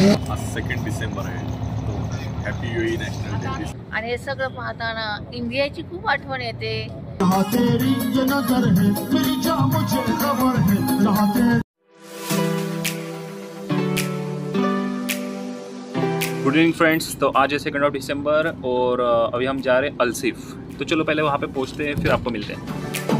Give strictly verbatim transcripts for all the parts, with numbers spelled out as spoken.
आज second December आहे, तो हॅपी यूएई नॅशनल डे. आणि हे सगळं पाहताना इंडियाची खूप आठवण येते. गुड इवनिंग फ्रेंड्स, तो आज है सेकंड ऑफ दिसंबर और अभी हम जा रहे हैं अलसीफ. तो चलो पहले वहाँ पे पहुँचते हैं, फिर आपको मिलते हैं.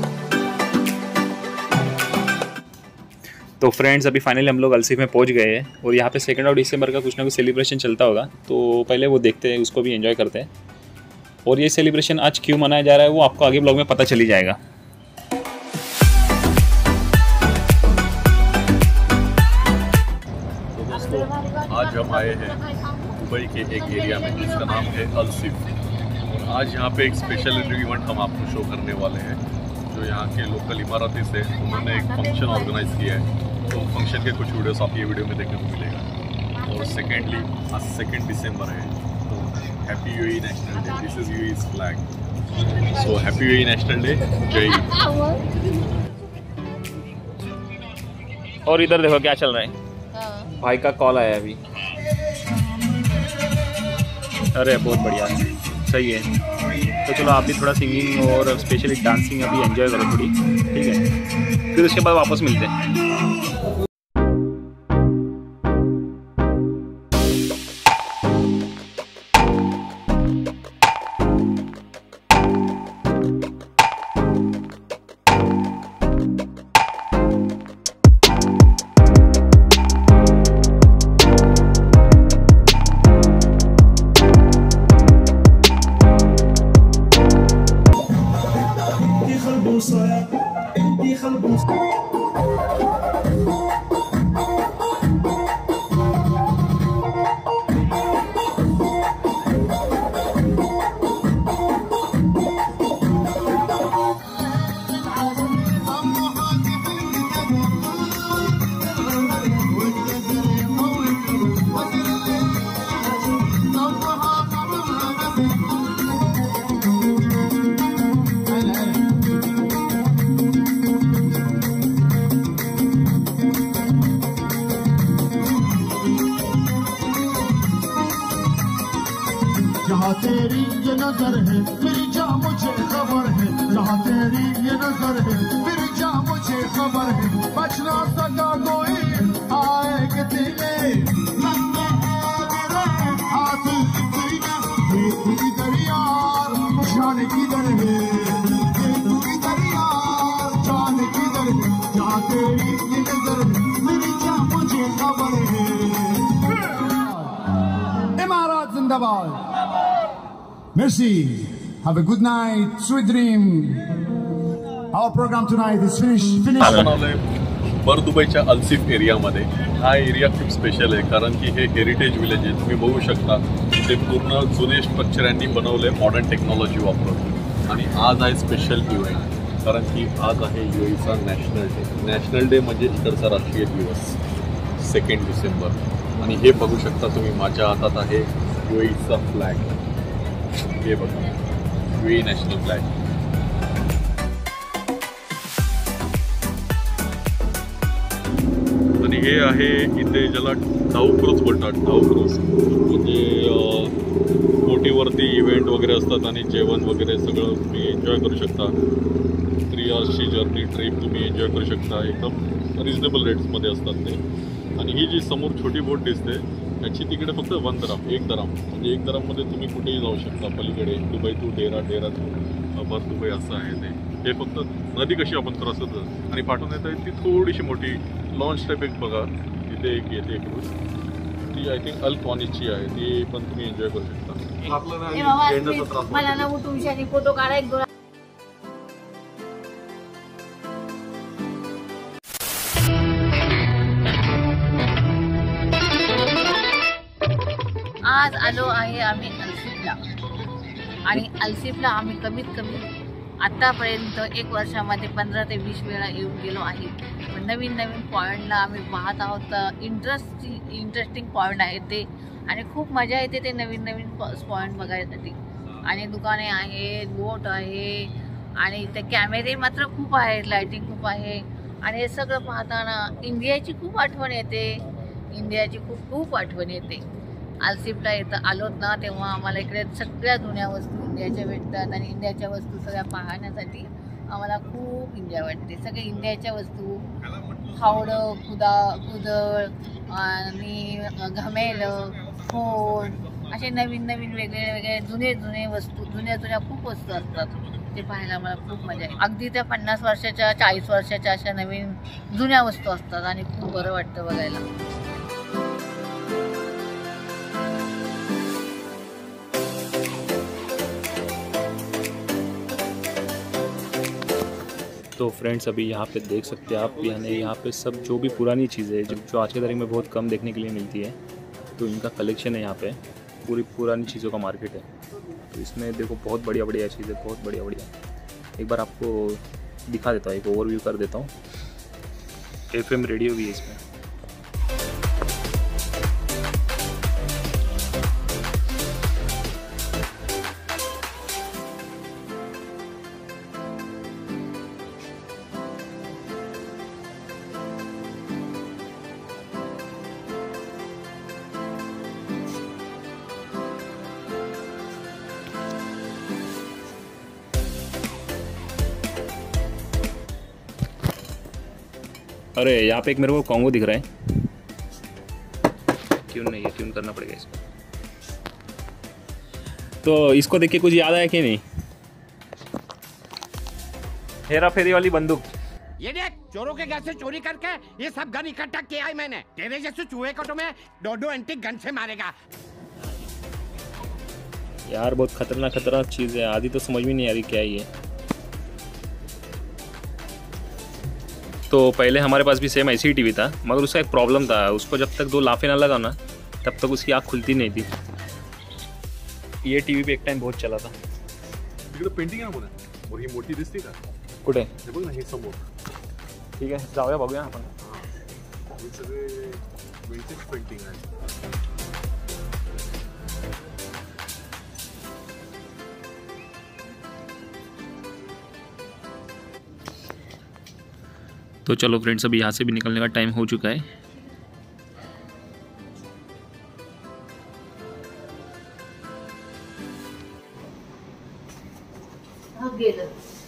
तो फ्रेंड्स अभी फाइनली हम लोग अलसीफ में पहुँच गए हैं और यहाँ पे सेकंड ऑफ दिसंबर का कुछ ना कुछ सेलिब्रेशन चलता होगा, तो पहले वो देखते हैं, उसको भी एंजॉय करते हैं. और ये सेलिब्रेशन आज क्यों मनाया जा रहा है वो आपको आगे ब्लॉग में पता चली जाएगा. तो दोस्तों आज हम आए हैं दुबई के एक एरिया में जिसका नाम है अलसीफ. और आज यहाँ पे एक स्पेशल इवेंट हम आपको शो करने वाले हैं. जो यहाँ के लोकल इमारती से उन्होंने एक फंक्शन ऑर्गेनाइज किया है, तो फंक्शन के कुछ वीडियोस आप ये वीडियो में देखने को मिलेगा. और सेकेंडली आज सेकेंड डिसम्बर है, तो happy UAE national day. This is UAE's flag. So happy UAE national day. जय हिंद. और इधर देखो क्या चल रहा है. भाई का कॉल आया अभी. अरे बहुत बढ़िया, सही है. तो चलो आप भी थोड़ा सिंगिंग और स्पेशली डांसिंग अभी एंजॉय करो थोड़ी, ठीक है. फिर उसके बाद वापस मिलते हैं. जहाँ तेरी ये नजर है मेरी जा मुझे खबर है. जहाँ तेरी ये नजर है मेरी जा मुझे खबर है. बच ना सका कोई आएगा तेरे हाथ ये तेरी दरिया जान किधर है. ये तेरी दरिया जान किधर है. जहाँ तेरी ये नजर है मेरी जा मुझे खबर है. इमारत जिंदाबाद. Merci. Have a good night. Sweet dream. Our program tonight is finished. Finished. आपण आलोय बर दुबईच्या अलसीफ एरियामध्ये. हा एरिया खूप स्पेशल आहे कारण की हे हेरिटेज विलेज आहे. तुम्ही बघू शकता ते पूर्ण जुने स्ट्रक्चर यांनी बनवले मॉडर्न टेक्नॉलॉजी वापरून. आणि आज आहे स्पेशल इव्हेंट कारण की आज आहे यूएईचा नॅशनल डे. नॅशनल डे म्हणजे इकडचा राष्ट्रीय दिवस सेकंड डिसेंबर. आणि हे बघू शकता तुम्ही माझ्या हातात आहे यूएईचा फ्लॅग. हे बघा यूएई नॅशनल फ्लॅग. आणि हे आहे इथे ज्याला डाऊ क्रूज बोलतात. डाऊ क्रूज म्हणजे बोटीवरती इव्हेंट वगैरे असतात आणि जेवण वगैरे सगळं तुम्ही एन्जॉय करू शकता. थ्री आवर्सची जर्नी ट्रिप तुम्ही एन्जॉय करू शकता. एकदम रिजनेबल रेट्समध्ये असतात ते. आणि ही जी समोर छोटी बोट दिसते त्याची तिकडे फक्त वन दराम एक दराम म्हणजे एक दराममध्ये तुम्ही कुठेही जाऊ शकता. पलीकडे Dubai to Deira, Deira to Bur Dubai असं आहे ते. हे फक्त नदी कशी आपण क्रॉस होतो आणि पाठवून येत आहे ती थोडीशी मोठी लॉन्च टाईप एक बघा तिथे एक येते क्रूज. ती आय थिंक अल क्वानीची आहे. ती पण तुम्ही एन्जॉय करू शकता. मला ना उठून फोटो काढा एक दोन. आज आलो आहे आम्ही अलसीफला. आणि अलसीफला आम्ही कमीत कमी आत्तापर्यंत एक वर्षामध्ये पंधरा ते वीस वेळा येऊन गेलो आहे. नवीन नवीन पॉईंटला आम्ही पाहत आहोत. इंटरेस्टिंग इंटरेस्टिंग पॉईंट आहे ते आणि खूप मजा येते ते नवीन नवीन पॉईंट बघायसाठी. आणि दुकाने आहेत, बोट आहे आणि ते कॅमेरे मात्र खूप आहेत, लायटिंग खूप आहे. आणि हे सगळं पाहताना इंडियाची खूप आठवण येते. इंडियाची खूप खूप आठवण येते. आलसिफला इथं आलोत ना तेव्हा आम्हाला इकडे सगळ्या जुन्या वस्तू इंडियाच्या भेटतात आणि इंडियाच्या वस्तू सगळ्या पाहण्यासाठी आम्हाला खूप एन्जॉय वाटते. सगळे इंडियाच्या वस्तू फावडं, कुदा कुदळ आणि घमेलं, फोन असे नवीन नवीन वेगळे वेगळे जुने जुने वस्तू जुन्या जुन्या खूप वस्तू असतात. ते पाहायला मला खूप मजा आहे. अगदी त्या पन्नास वर्षाच्या चाळीस वर्षाच्या अशा नवीन जुन्या वस्तू असतात आणि खूप बरं वाटतं बघायला. तो फ्रेंड्स अभी यहाँ पे देख सकते हैं आप, यानी यहाँ पे सब जो भी पुरानी चीज़ें जो जो आज के तारीख में बहुत कम देखने के लिए मिलती है, तो इनका कलेक्शन है. यहाँ पे पूरी पुरानी चीज़ों का मार्केट है. तो इसमें देखो बहुत बढ़िया बढ़िया चीज़ें, बहुत बढ़िया बढ़िया. एक बार आपको दिखा देता हूँ, एक ओवरव्यू कर देता हूँ. एफ एम रेडियो भी है इसमें. अरे यहाँ पे एक मेरे को कॉन्गो दिख रहा है. ट्यून नहीं है, ट्यून करना पड़ेगा इसको. तो इसको देख के कुछ याद आया कि नहीं? हेरा फेरी वाली बंदूक. ये देख, चोरों के घर से चोरी करके ये सब गन इकट्ठा किया है मैंने. तेरे जैसे चूहे को तो मैं दो दो एंटीक गन से मारेगा. यार बहुत खतरनाक खतरनाक चीज़ है, आधी तो समझ में नहीं आ रही क्या ही है. तो पहले हमारे पास भी सेम ऐसी ही टीवी था, मगर उसका एक प्रॉब्लम था. उसको जब तक दो लाफे ना लगाओ ना तब तक उसकी आँख खुलती नहीं थी. ये टीवी पे एक टाइम बहुत चला था. तिकडे पेंटिंग आहे ना बोला, और ही मोठी दिसते का? कुठे? हे बघ ना, हे समोर. ठीक आहे, जाऊया बघूया आपण. हे सगळे विंटेज पेंटिंग आहे. तो चलो फ्रेंड्स, अभी यहाँ से भी निकलने का टाइम हो चुका है. गेलं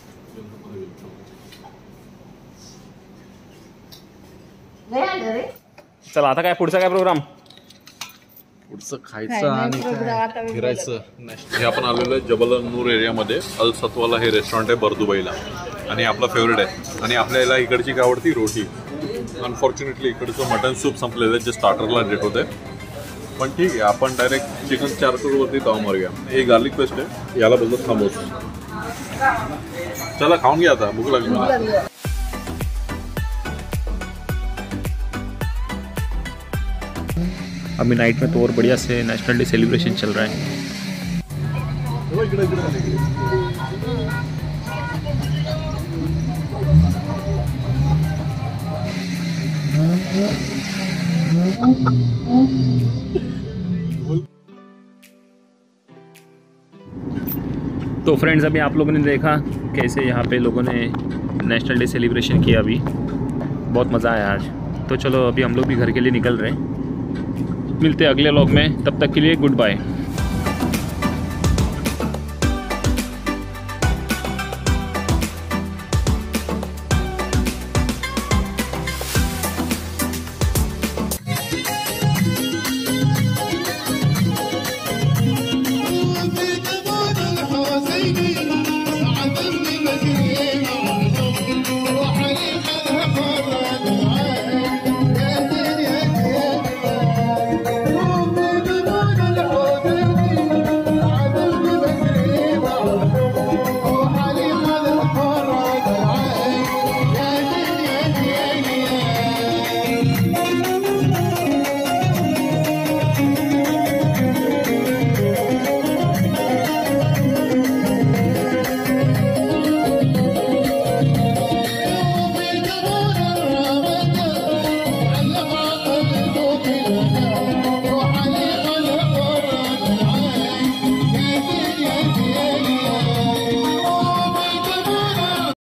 चला आता काय पुढचा काय प्रोग्राम? पुढचं खायचं आणि काय फिरायचं. हे आपण आलेलो आहे जबल नूर एरियामध्ये. अल सतवाला हे रेस्टॉरंट आहे बर्दुबईला, आणि आपला फेवरेट आहे. आणि आपल्याला इकडची काय आवडती? रोटी. अनफॉर्च्युनेटली इकडचं मटन सूप संपलेलं आहे जे स्टार्टरला डेट होते. पण ठीक आहे, आपण डायरेक्ट चिकन चार करोडवरती ताव मारूया. हे गार्लिक पेस्ट आहे, याला बोलतात थामोस. चला खाऊन घ्या, आता भूक लागली मला. अभी नाइट में तो और बढ़िया से नेशनल डे सेलिब्रेशन चल रहा है. तो फ्रेंड्स, अभी आप लोगों ने देखा कैसे यहाँ पे लोगों ने नेशनल डे सेलिब्रेशन किया. अभी बहुत मज़ा आया आज. तो चलो अभी हम लोग भी घर के लिए निकल रहे हैं. मिलते हैं अगले व्लॉग में, तब तक के लिए गुड बाय.